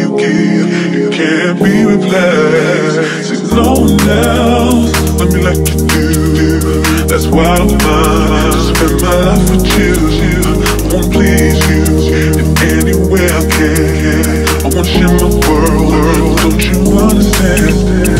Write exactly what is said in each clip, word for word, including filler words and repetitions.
you give, it can't be replaced. See, no one else let me like you do. That's why I'm mine. To spend my life with you. I wanna please you in any way I can. I wanna share my world. Don't you understand?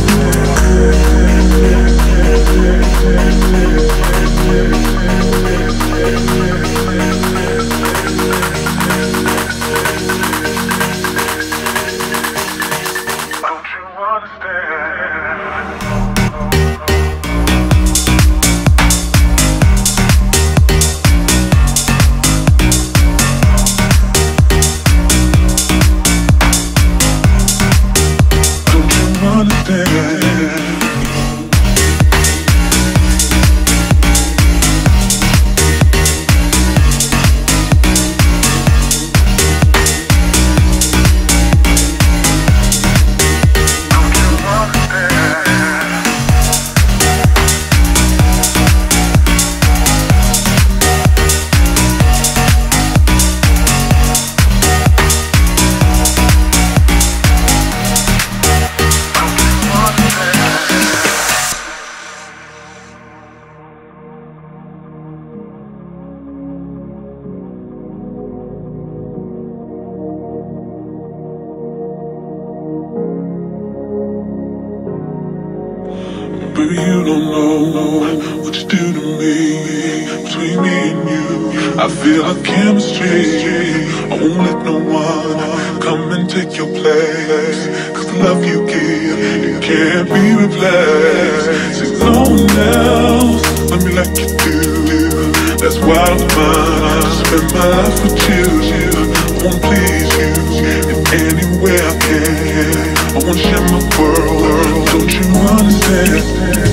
Baby, you don't know what you do to me. Between me and you, I feel like chemistry. I won't let no one come and take your place. Cause the love you give, it can't be replaced. See, no one else let me like you do. That's why I'm mine. To spend my life with you. I wanna please you in any way I can. I wanna share my world. Don't you understand?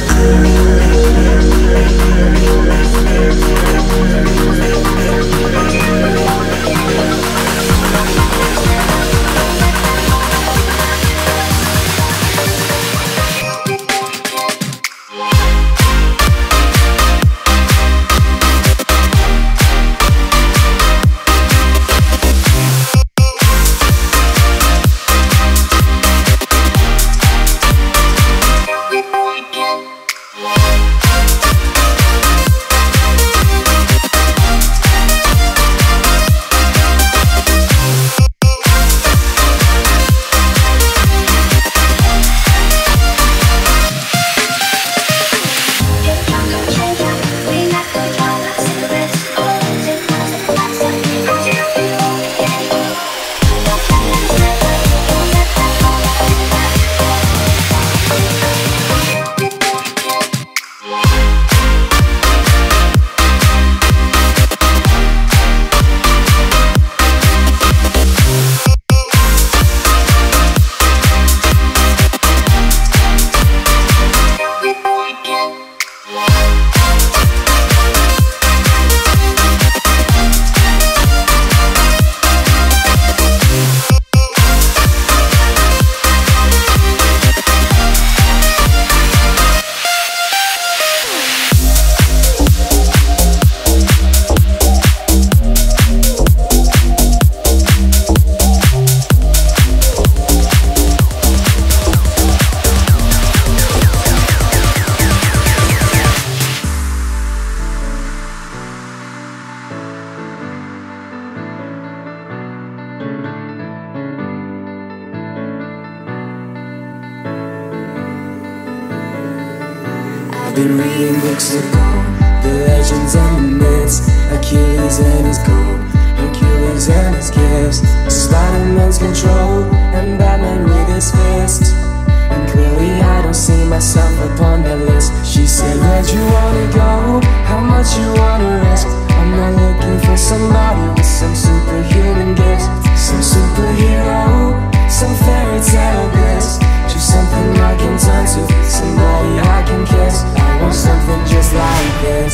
I've been reading books of gold, the legends and the myths, Achilles and his gold, Hercules and his gifts, Spider-Man's control, and Batman with his fists. And clearly I don't see myself upon that list. She said, where'd you wanna go? How much you wanna risk? I'm not looking for somebody with some superhuman gifts, some superhero, some fairy tale bliss. Just something I can turn to, somebody I can kiss. I want something just like this.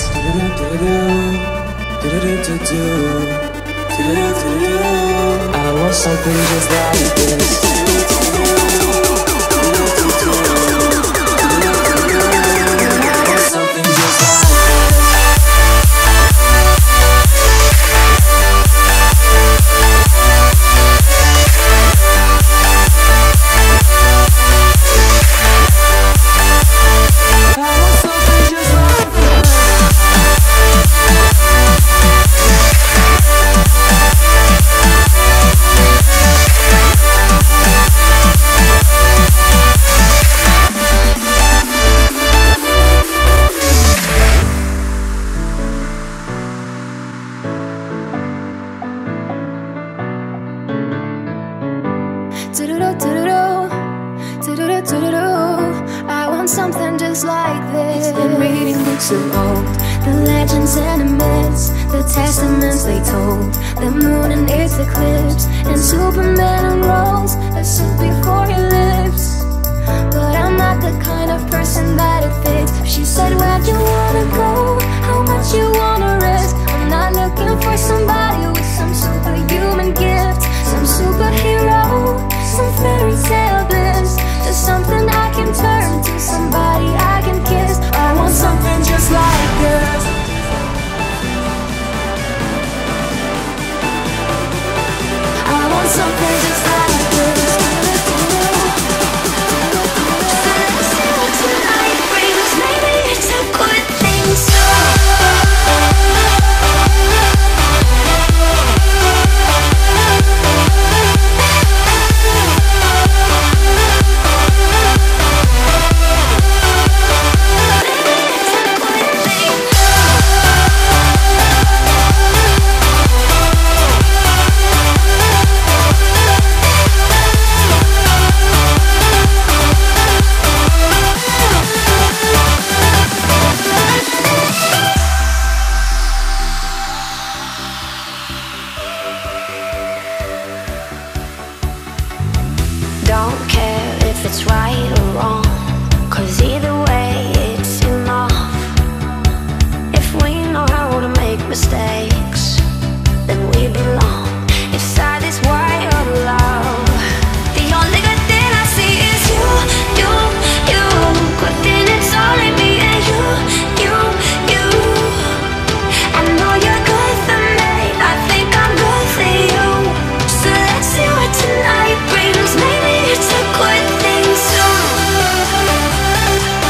I want something just like this. I want something just like this. Been reading books of old, the legends and the myths, the testaments they told, the moon and its eclipse, and Superman unrolls a suit before he lives. But I'm not the kind of person that it fits. She said, where you wanna go? How much you wanna risk? I'm not looking for somebody with some superhuman gift, some superhero, some fairy tale bliss. Just something I can turn to, somebody I can kiss. I want something just like this. I want something just like this. Tonight brings, maybe it's a good thing. So don't care if it's right or wrong, 'cause either way it's enough. If we know how to make mistakes, then we belong inside this wire of love. The only good thing I see is you, you, you. Good thing it's only me and you, you, you. I know you're good for me, I think I'm good for you. So let's see what tonight brings. Maybe it's a good thing soon.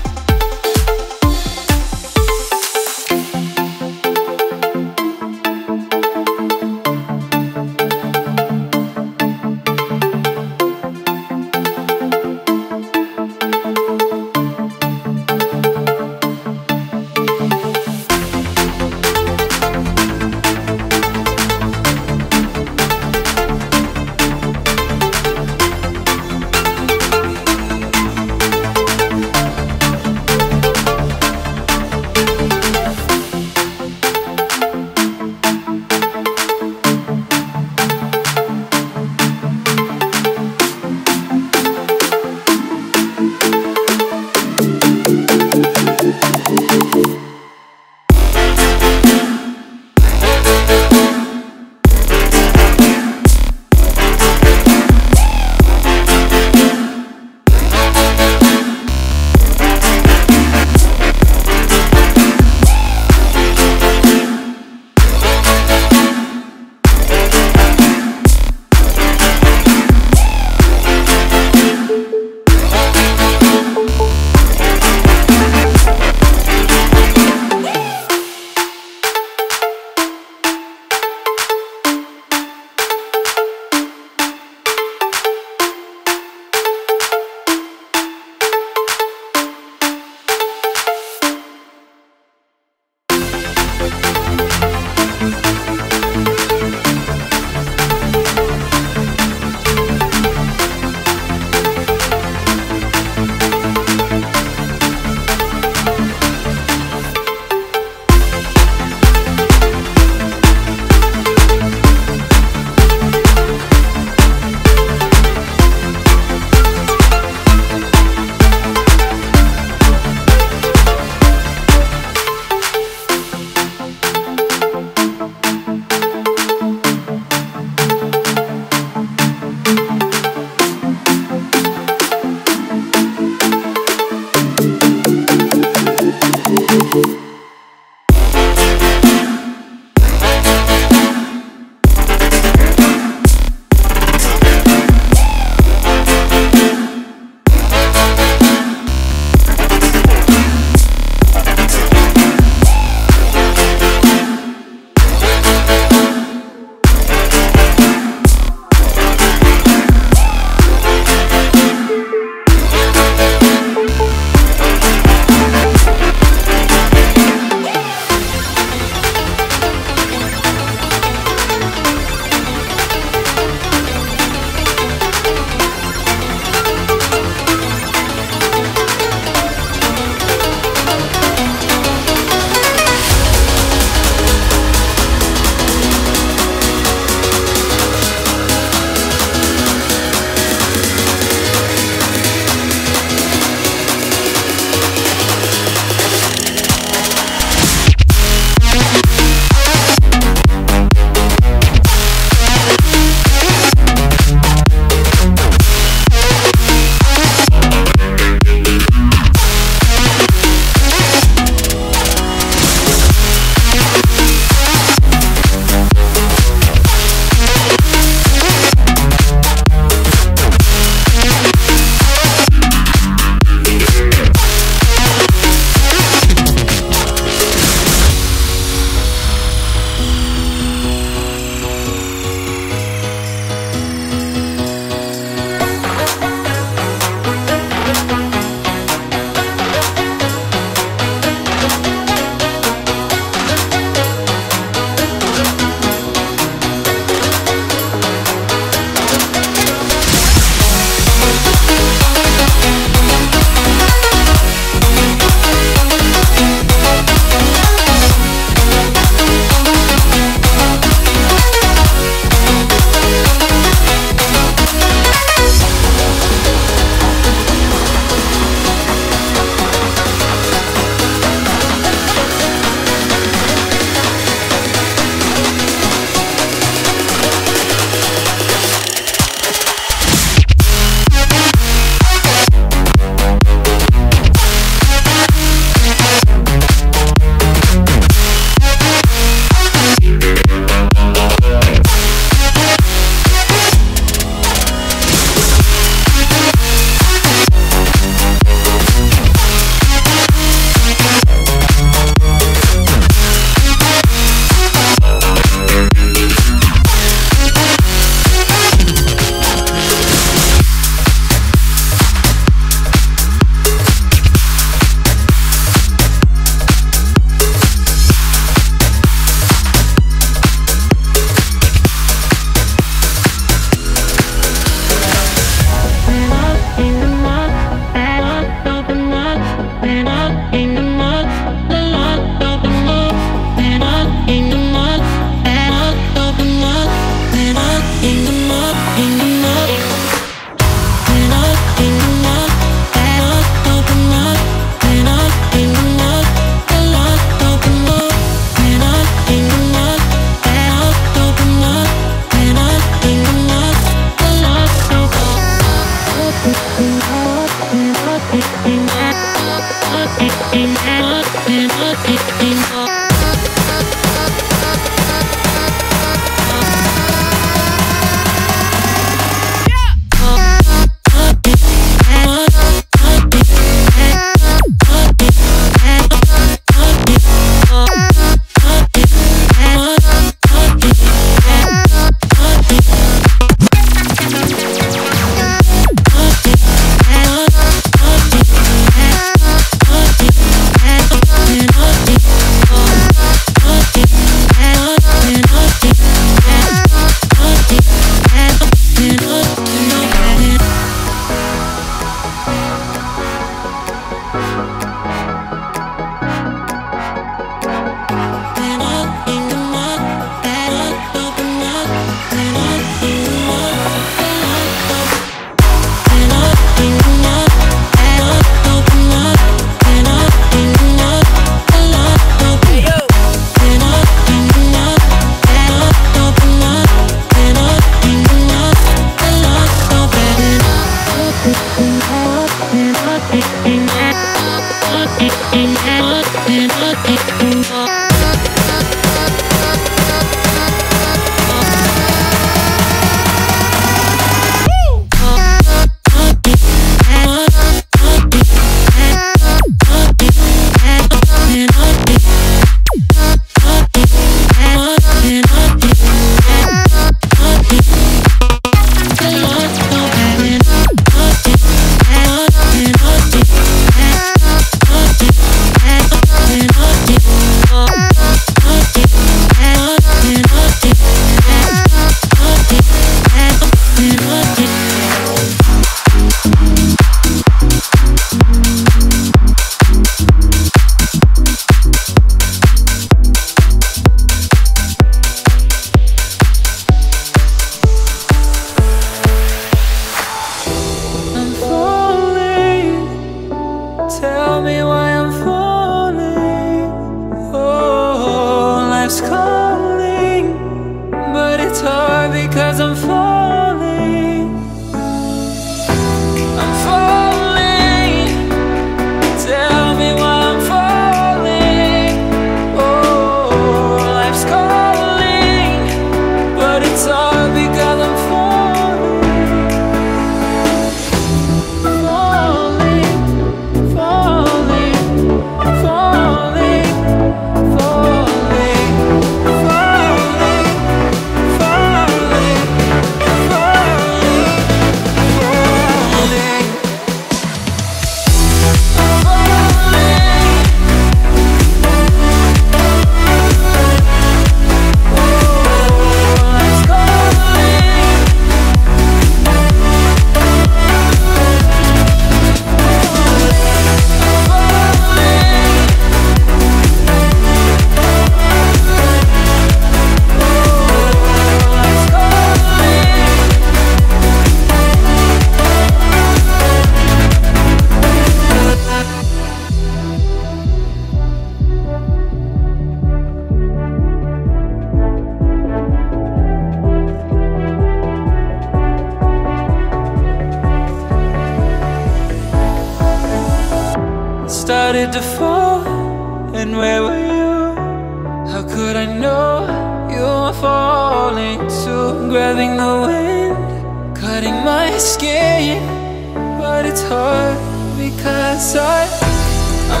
Started to fall, and where were you? How could I know you were falling too? Grabbing the wind, cutting my skin, but it's hard because I, I'm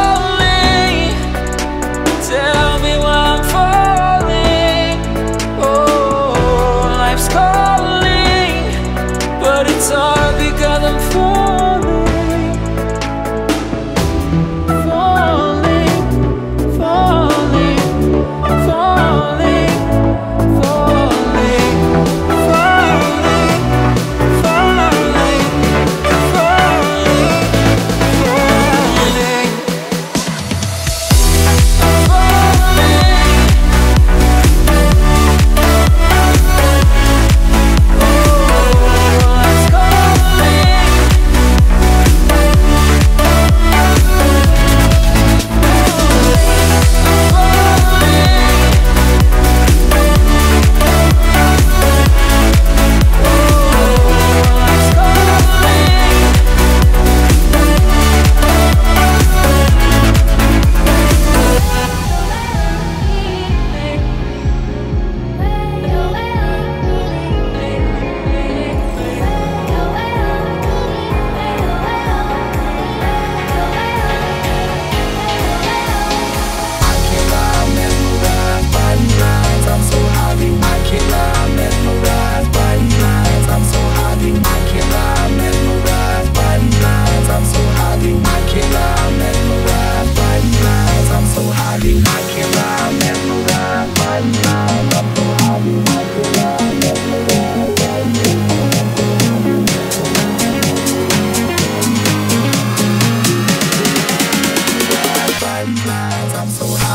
falling. Tell me why I'm falling. Oh, life's calling, but it's hard because I'm falling. Yeah.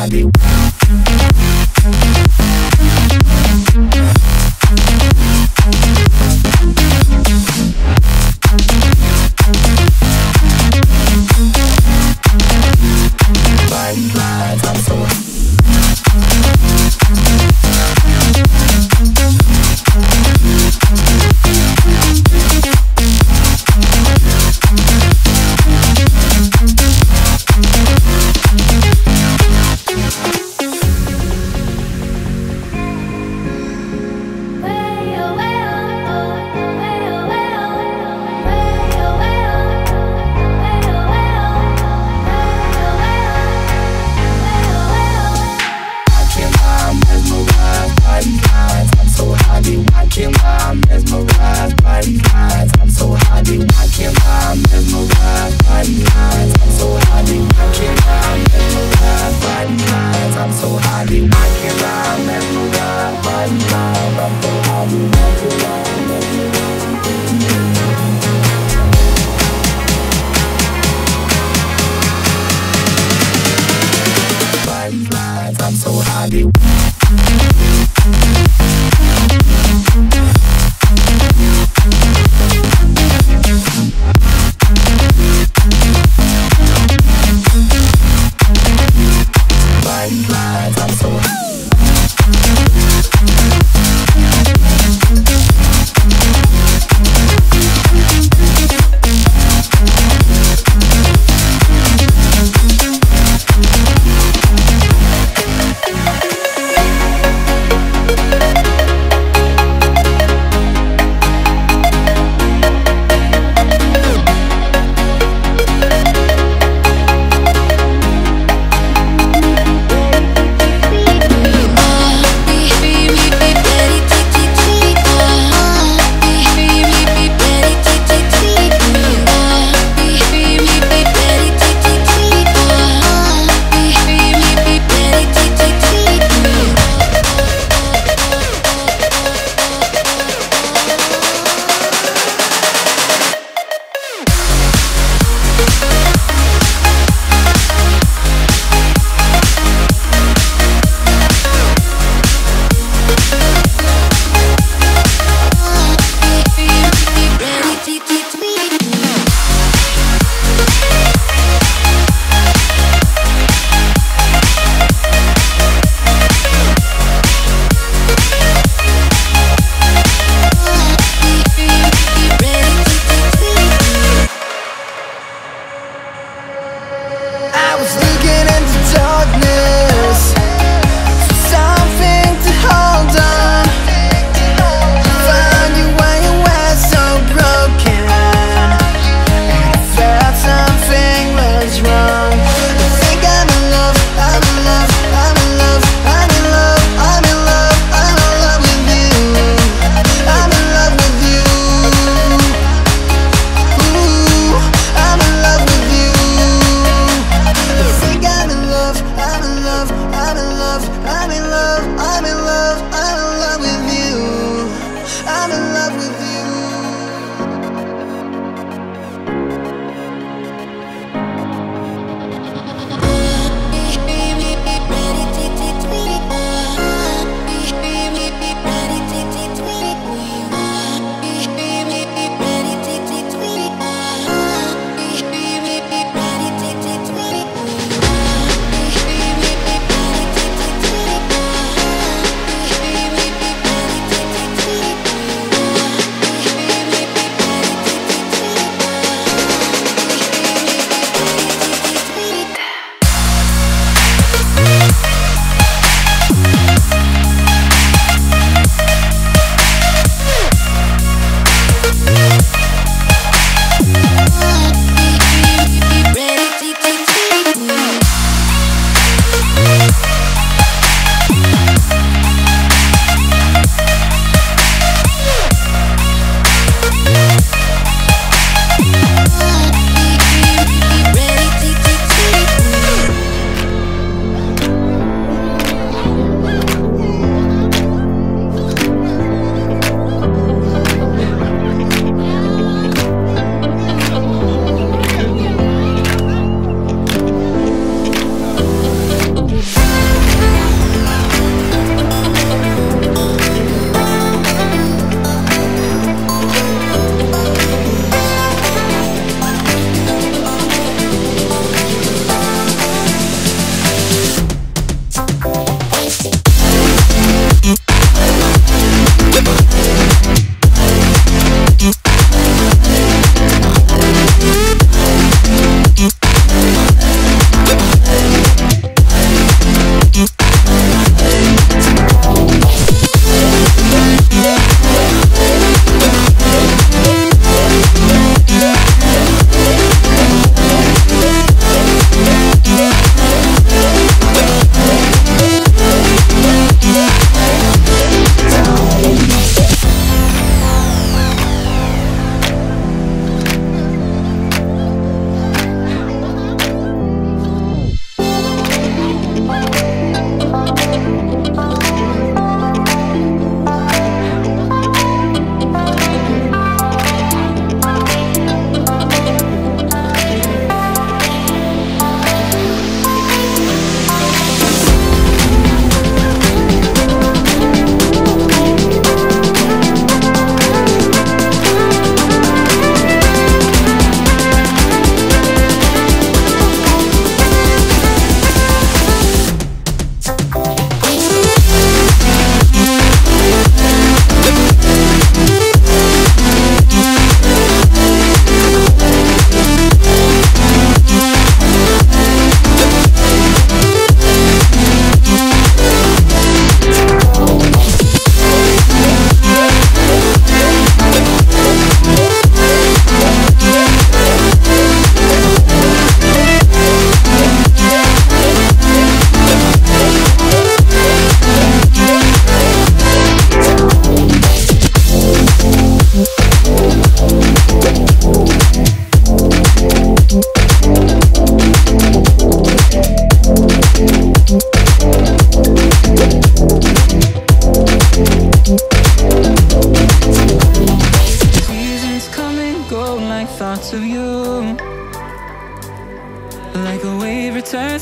happy. I'm so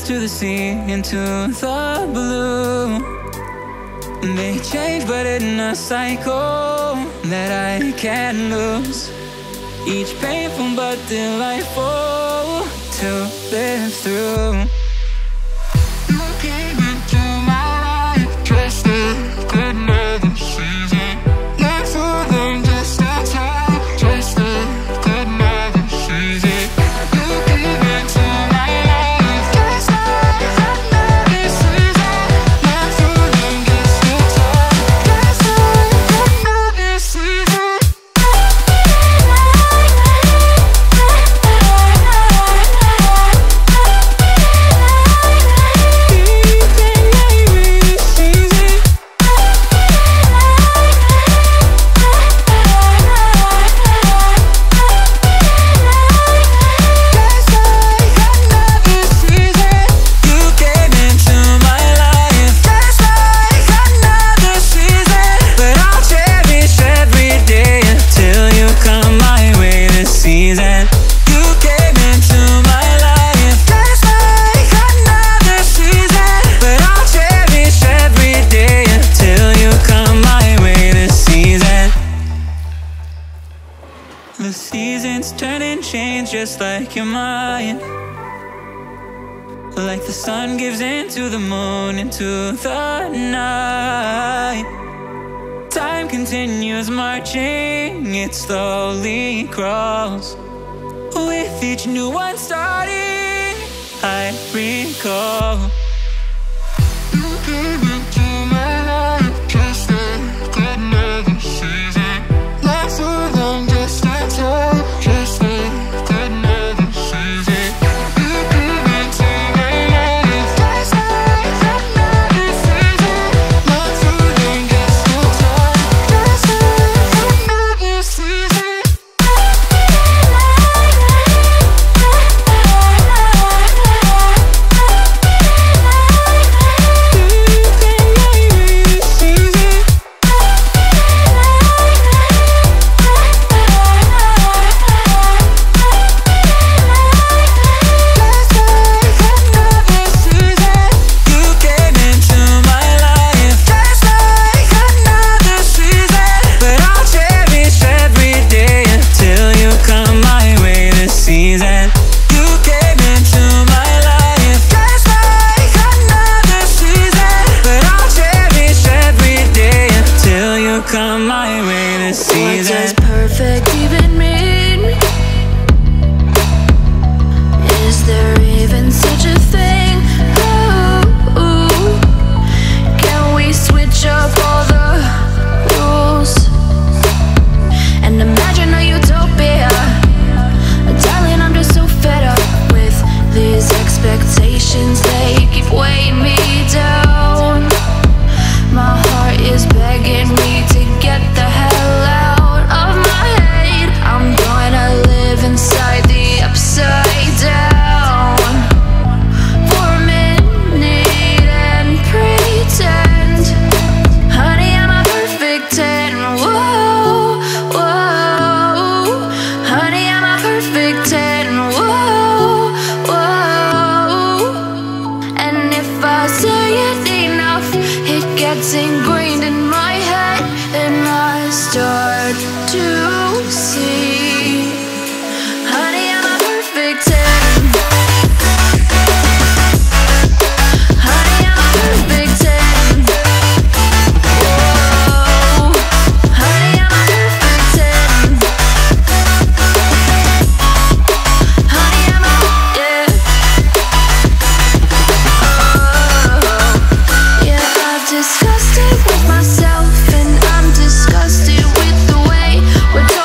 skies to the sea, into the blue. They change but in a cycle that I can't lose. Each painful but delightful to live through. You came into my life just like another season. Not for them, just a time, just like another season. You came into my life just like another season. Not for them, just a time, just like another season. The seasons turn and change just like your mind. Like the sun gives into the moon, into the night. Time continues marching, it slowly crawls. With each new one starting, I recall. You came into my life just like another season. Not for long, just a time, just like another season. You came into my life just like another season. Not for long, just a time, just like another season. Come my way this season. What does perfect even mean? Is there even such a thing? Ooh, can we switch up all the rules and imagine a utopia? Darling, I'm just so fed up with these expectations. They keep weighing me down. My heart is begging me to get the hell out of my head. I'm gonna live inside the upside down for a minute and pretend, honey, I'm a perfect ten. Whoa, whoa, honey, I'm a perfect ten. Whoa, whoa, and if I say it enough, it gets ingrained in my head, and I start to see, honey, I'm a perfect ten. Honey, I'm a perfect ten. Whoa, honey, I'm a perfect ten. Honey, I'm a, yeah. Oh, yeah, I've discussed it with myself, and I'm disgusted with the way we're talking.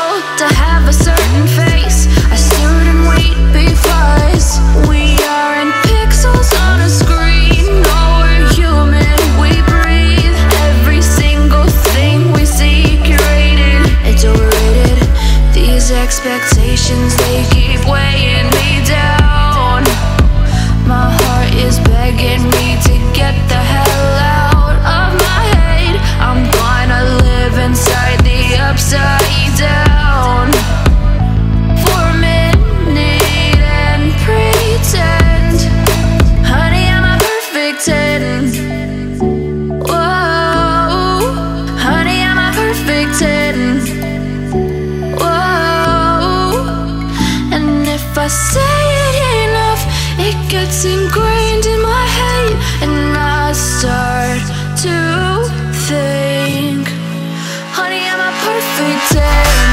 ingrained in my head, and I start to think, honey, I'm a perfect ten.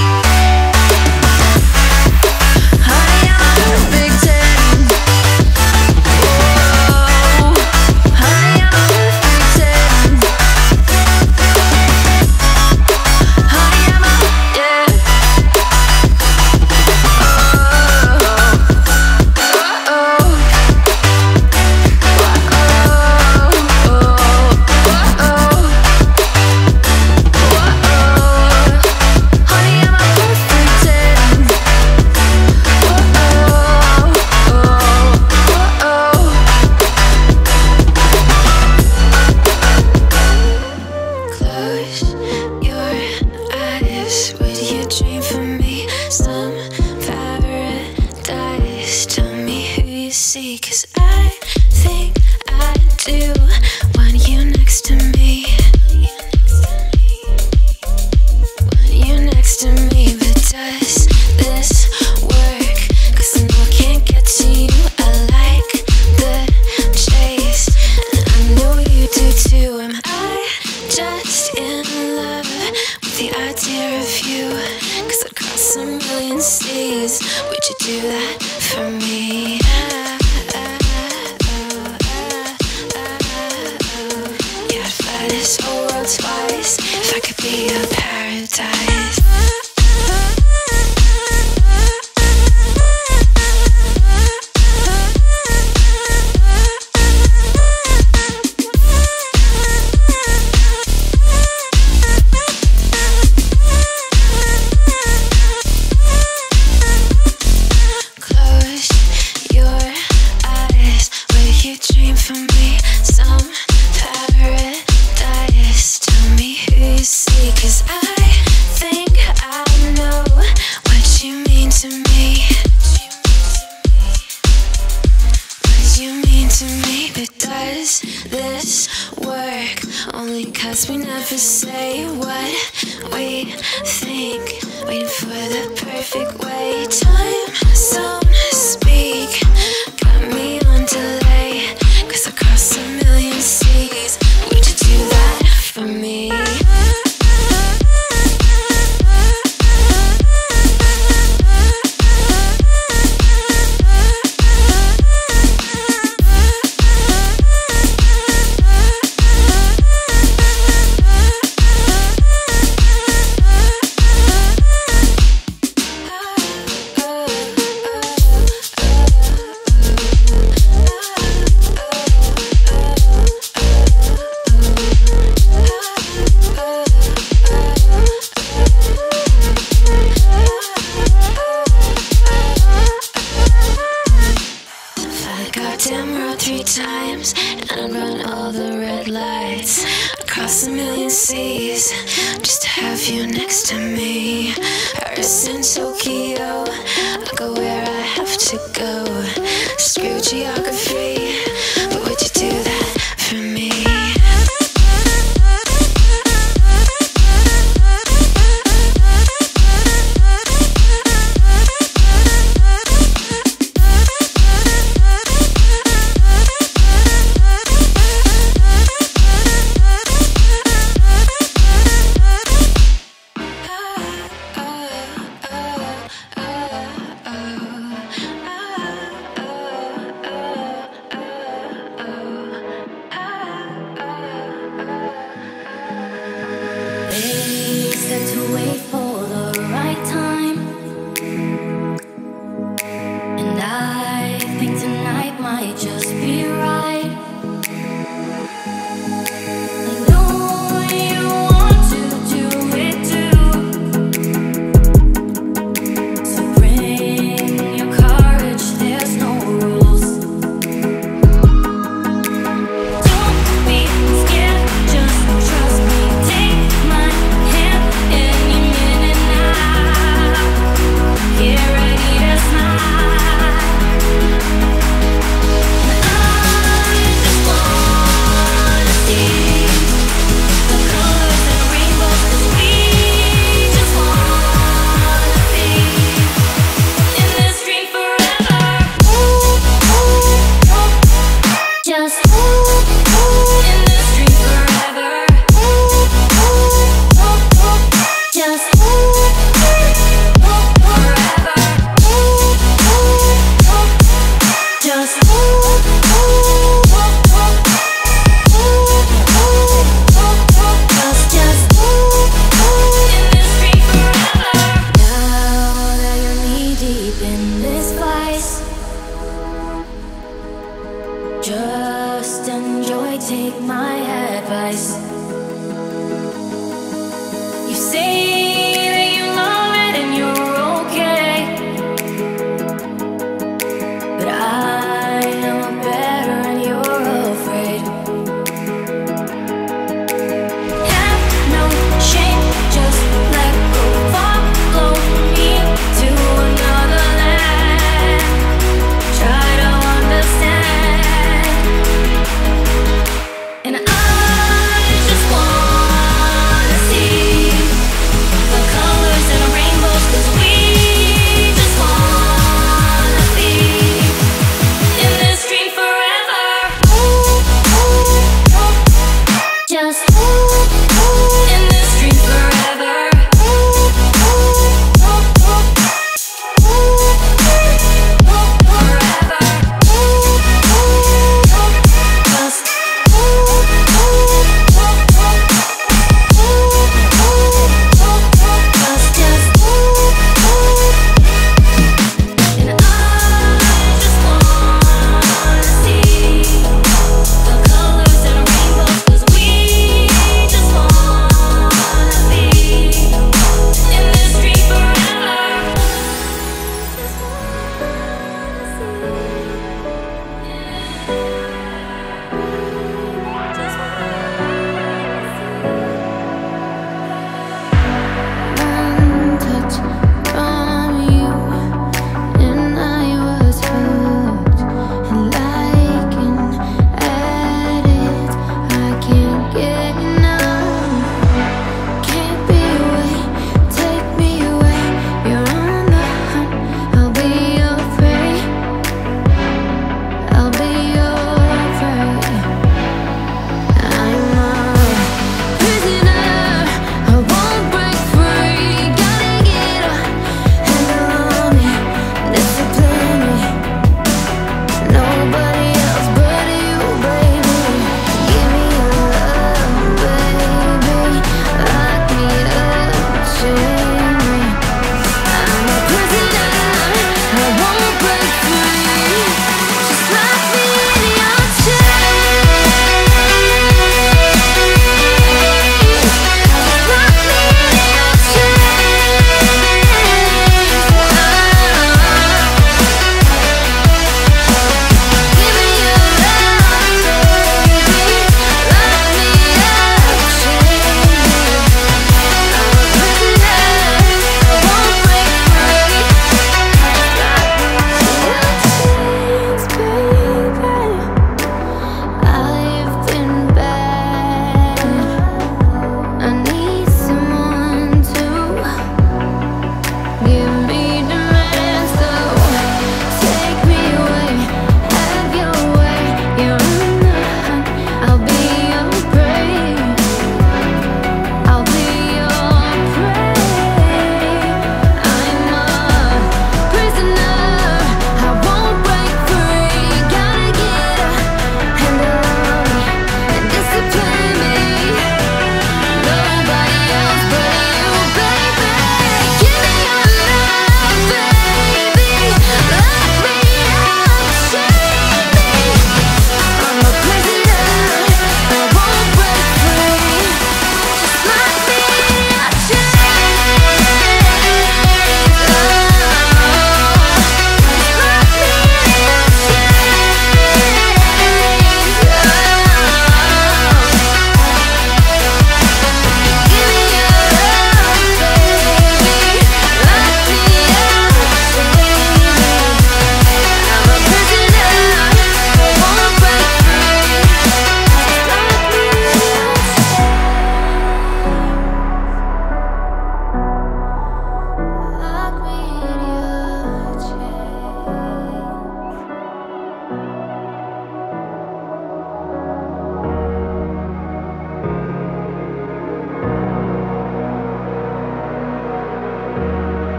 Honey, I'm a perfect ten. Whoa, honey, I'm a perfect ten. Honey, I'm a, yeah. Cause I think I do want you next to me. Want you next to me, but does this work? Cause I know I can't get to you. I like the chase, and I know you do too. Am I just in love with the idea of you? Cause I'd cross a million seas. Would you do that for me? This whole world twice, if I could be a paradise. Close your eyes, will you dream for me? Some paradise. Tell me who you see, cause I think I know what you mean to me. What you mean to me, but does this work? Only cause we never say what we think, waiting for the perfect way. Time zone speak, got me on delay, cause I cross a million seas. Would you do that for me? Goddamn road three times, and I'd run all the red lights, across a million seas, just to have you next to me. Paris and Tokyo, I go where I have to go. Screw geography, but would you do that for me? Just in the street forever. Just forever. Just Just, just in the street forever. Now that you're knee deep in this vice, just enjoy, take my advice. You say